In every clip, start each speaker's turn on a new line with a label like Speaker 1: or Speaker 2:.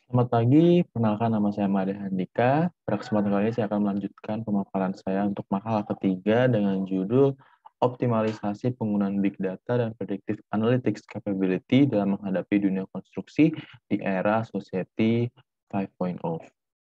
Speaker 1: Selamat pagi, perkenalkan nama saya Made Handika. Pada kesempatan kali ini saya akan melanjutkan pemaparan saya untuk makalah ketiga dengan judul Optimalisasi Penggunaan Big Data dan Predictive Analytics Capability dalam menghadapi dunia konstruksi di era Society 5.0.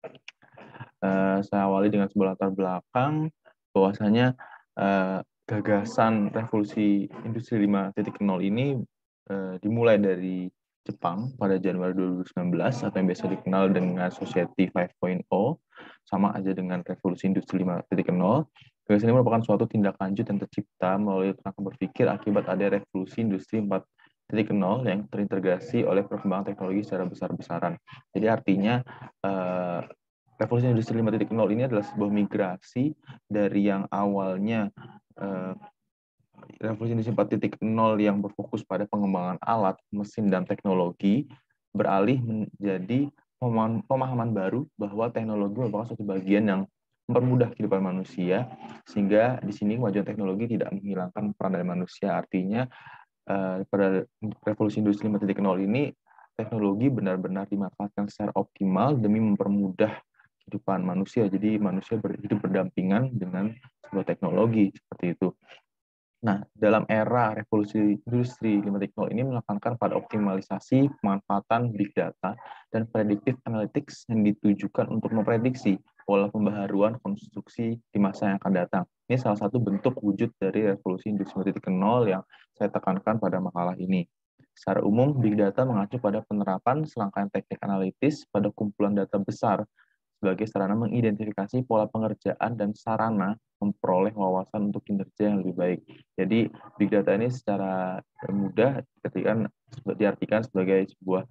Speaker 1: Saya awali dengan sebuah latar belakang bahwasanya gagasan revolusi industri 5.0 ini dimulai dari Jepang pada Januari 2019 atau yang biasa dikenal dengan Society 5.0, sama aja dengan revolusi industri 5.0. Gagasan ini merupakan suatu tindak lanjut yang tercipta melalui tenaga berpikir akibat ada revolusi industri 4.0 yang terintegrasi oleh perkembangan teknologi secara besar-besaran. Jadi artinya revolusi industri 5.0 ini adalah sebuah migrasi dari yang awalnya revolusi industri 4.0 yang berfokus pada pengembangan alat, mesin, dan teknologi beralih menjadi pemahaman baru bahwa teknologi merupakan suatu bagian yang mempermudah kehidupan manusia, sehingga di sini kemajuan teknologi tidak menghilangkan peran dari manusia. Artinya pada revolusi industri 4.0 ini teknologi benar-benar dimanfaatkan secara optimal demi mempermudah kehidupan manusia. Jadi manusia hidup berdampingan dengan sebuah teknologi seperti itu. Nah, dalam era revolusi industri 5.0 ini menekankan pada optimalisasi pemanfaatan big data dan predictive analytics yang ditujukan untuk memprediksi pola pembaharuan konstruksi di masa yang akan datang. Ini salah satu bentuk wujud dari revolusi industri 4.0 yang saya tekankan pada makalah ini. Secara umum, big data mengacu pada penerapan serangkaian teknik analitis pada kumpulan data besar sebagai sarana mengidentifikasi pola pengerjaan dan sarana memperoleh wawasan untuk kinerja yang lebih baik. Jadi big data ini secara mudah diartikan sebagai sebuah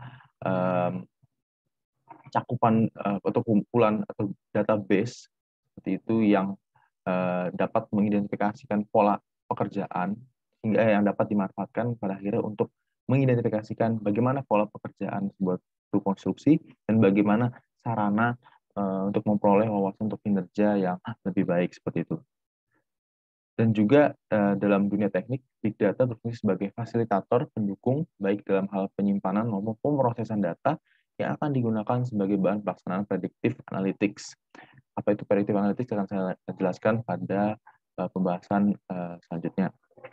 Speaker 1: cakupan atau kumpulan atau database seperti itu yang dapat mengidentifikasikan pola pekerjaan hingga yang dapat dimanfaatkan pada akhirnya untuk mengidentifikasikan bagaimana pola pekerjaan sebuah konstruksi dan bagaimana sarana untuk memperoleh wawasan untuk kinerja yang lebih baik seperti itu. Dan juga dalam dunia teknik, big data berfungsi sebagai fasilitator pendukung baik dalam hal penyimpanan maupun pemrosesan data yang akan digunakan sebagai bahan pelaksanaan predictive analytics. Apa itu predictive analytics akan saya jelaskan pada pembahasan selanjutnya.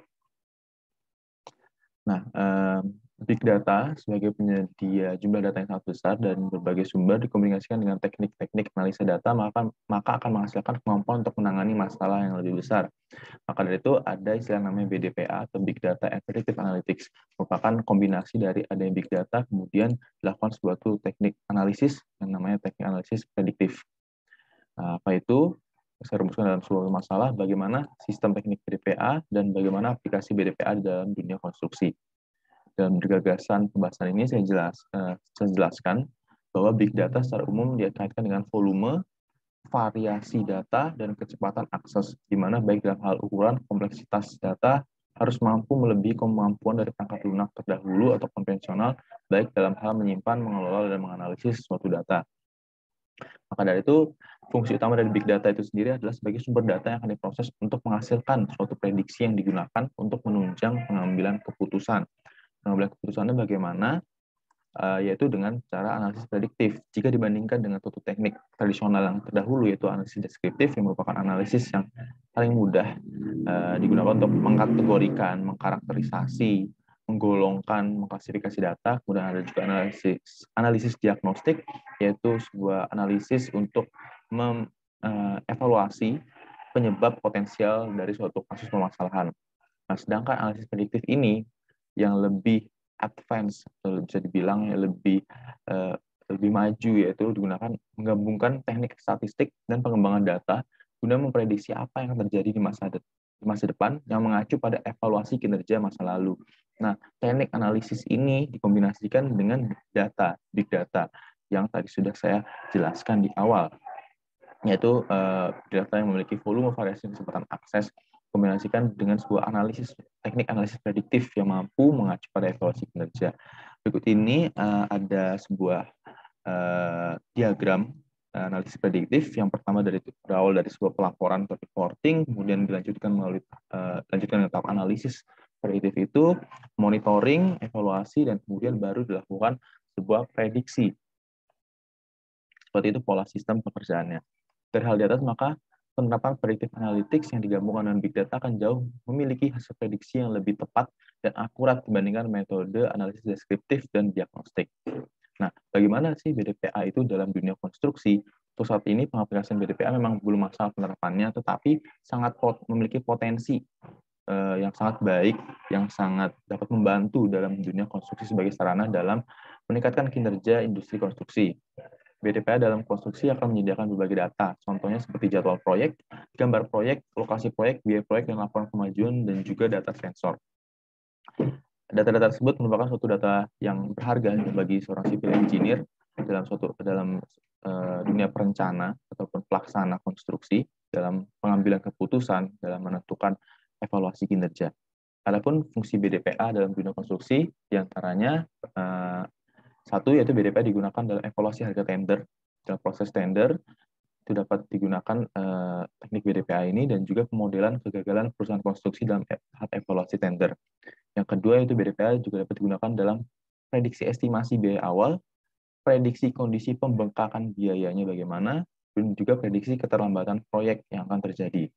Speaker 1: Nah, big data sebagai penyedia jumlah data yang sangat besar dan berbagai sumber dikomunikasikan dengan teknik-teknik analisa data, maka akan menghasilkan kemampuan untuk menangani masalah yang lebih besar. Maka dari itu ada istilah namanya BDPA atau Big Data and Predictive Analytics, merupakan kombinasi dari adanya big data kemudian dilakukan suatu teknik analisis yang namanya teknik analisis prediktif. Nah, apa itu? Saya rumuskan dalam sebuah masalah bagaimana sistem teknik BDPA dan bagaimana aplikasi BDPA di dalam dunia konstruksi. Dalam gagasan pembahasan ini saya jelaskan bahwa big data secara umum dikaitkan dengan volume, variasi data, dan kecepatan akses, di mana baik dalam hal ukuran, kompleksitas data harus mampu melebihi kemampuan dari perangkat lunak terdahulu atau konvensional, baik dalam hal menyimpan, mengelola, dan menganalisis suatu data. Maka dari itu, fungsi utama dari big data itu sendiri adalah sebagai sumber data yang akan diproses untuk menghasilkan suatu prediksi yang digunakan untuk menunjang pengambilan keputusan. Pengambilan keputusannya bagaimana? Yaitu dengan cara analisis prediktif. Jika dibandingkan dengan suatu teknik tradisional yang terdahulu, yaitu analisis deskriptif, yang merupakan analisis yang paling mudah digunakan untuk mengkategorikan, mengkarakterisasi, menggolongkan, mengklasifikasi data. Kemudian ada juga analisis diagnostik, yaitu sebuah analisis untuk mengevaluasi penyebab potensial dari suatu kasus permasalahan. Nah, sedangkan analisis prediktif ini yang lebih advance, atau bisa dibilang lebih maju, yaitu digunakan menggabungkan teknik statistik dan pengembangan data guna memprediksi apa yang akan terjadi di masa depan yang mengacu pada evaluasi kinerja masa lalu. Nah, teknik analisis ini dikombinasikan dengan data, big data, yang tadi sudah saya jelaskan di awal, yaitu data yang memiliki volume, variasi, dan kecepatan akses, kombinasikan dengan sebuah teknik analisis prediktif yang mampu mengacu pada evaluasi kinerja. Berikut ini ada sebuah diagram analisis prediktif. Yang pertama berawal dari sebuah pelaporan atau reporting, kemudian dilanjutkan dengan tahap analisis prediktif itu, monitoring, evaluasi, dan kemudian baru dilakukan sebuah prediksi. Seperti itu pola sistem pekerjaannya. Dari hal di atas, maka penerapan predictive analytics yang digabungkan dengan big data akan jauh memiliki hasil prediksi yang lebih tepat dan akurat dibandingkan metode analisis deskriptif dan diagnostik. Nah, bagaimana sih BDPA itu dalam dunia konstruksi? Untuk saat ini pengaplikasian BDPA memang belum masalah penerapannya, tetapi sangat memiliki potensi yang sangat baik, yang sangat dapat membantu dalam dunia konstruksi sebagai sarana dalam meningkatkan kinerja industri konstruksi. BDPA dalam konstruksi akan menyediakan berbagai data, contohnya seperti jadwal proyek, gambar proyek, lokasi proyek, biaya proyek, dan laporan kemajuan, dan juga data sensor. Data-data tersebut merupakan suatu data yang berharga bagi seorang civil engineer dalam dunia perencana ataupun pelaksana konstruksi, dalam pengambilan keputusan, dalam menentukan evaluasi kinerja. Adapun fungsi BDPA dalam dunia konstruksi, diantaranya satu, yaitu BDPA digunakan dalam evaluasi harga tender. Dalam proses tender, itu dapat digunakan teknik BDPA ini dan juga pemodelan kegagalan perusahaan konstruksi dalam tahap evaluasi tender. Yang kedua, yaitu BDPA juga dapat digunakan dalam prediksi estimasi biaya awal, prediksi kondisi pembengkakan biayanya bagaimana, dan juga prediksi keterlambatan proyek yang akan terjadi.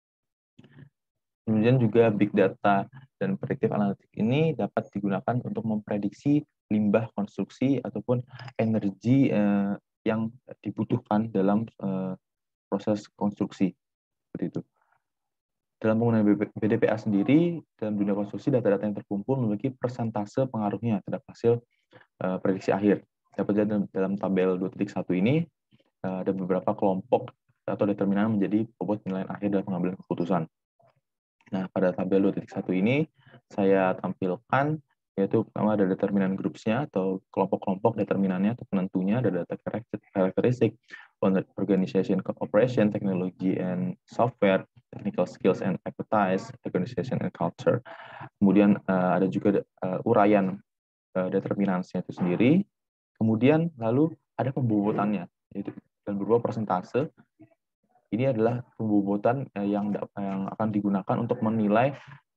Speaker 1: Kemudian juga big data dan predictive analytics ini dapat digunakan untuk memprediksi limbah konstruksi ataupun energi yang dibutuhkan dalam proses konstruksi. Seperti itu. Dalam penggunaan BDPA sendiri, dalam dunia konstruksi, data-data yang terkumpul memiliki persentase pengaruhnya terhadap hasil prediksi akhir. Dapat dilihat dalam tabel 2.1 ini, ada beberapa kelompok atau determinan menjadi bobot penilaian akhir dalam pengambilan keputusan. Nah, pada tabel 2.1 ini saya tampilkan, yaitu pertama ada determinan groups-nya atau kelompok-kelompok determinannya atau penentunya, ada data karakteristik, organization cooperation, technology and software, technical skills and expertise, organization and culture. Kemudian ada juga uraian determinansinya itu sendiri. Kemudian lalu ada pembobotannya, yaitu dan berupa persentase. Ini adalah pembobotan yang akan digunakan untuk menilai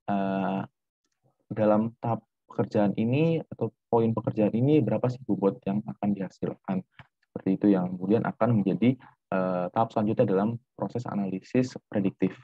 Speaker 1: dalam tahap pekerjaan ini atau poin pekerjaan ini berapa sih bobot yang akan dihasilkan. Seperti itu yang kemudian akan menjadi tahap selanjutnya dalam proses analisis prediktif.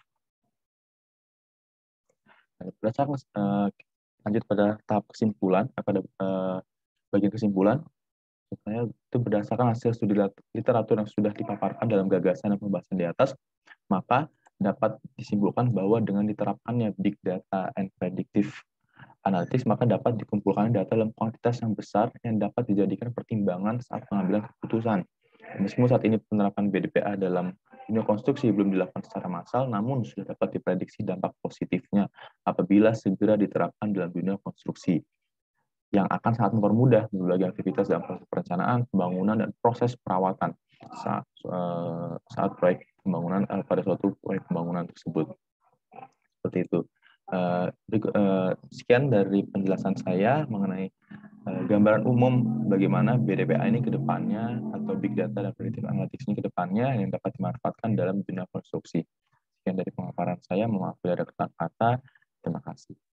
Speaker 1: Berdasarkan lanjut pada tahap kesimpulan, pada bagian kesimpulan, itu berdasarkan hasil studi literatur yang sudah dipaparkan dalam gagasan dan pembahasan di atas, maka dapat disimpulkan bahwa dengan diterapkannya big data and predictive analytics, maka dapat dikumpulkan data dalam kuantitas yang besar yang dapat dijadikan pertimbangan saat pengambilan keputusan. Meskipun saat ini penerapan BDPA dalam dunia konstruksi belum dilakukan secara massal, namun sudah dapat diprediksi dampak positifnya apabila segera diterapkan dalam dunia konstruksi, yang akan sangat mempermudah berbagai aktivitas dalam proses perencanaan, pembangunan, dan proses perawatan saat proyek pembangunan pada suatu proyek pembangunan tersebut. Seperti itu. Sekian dari penjelasan saya mengenai gambaran umum bagaimana BDPA ini ke depannya atau Big Data dan Predictive Analytics ini ke depannya yang dapat dimanfaatkan dalam dunia konstruksi. Sekian dari pemaparan saya, mohon maaf bila ada kata-kata. Terima kasih.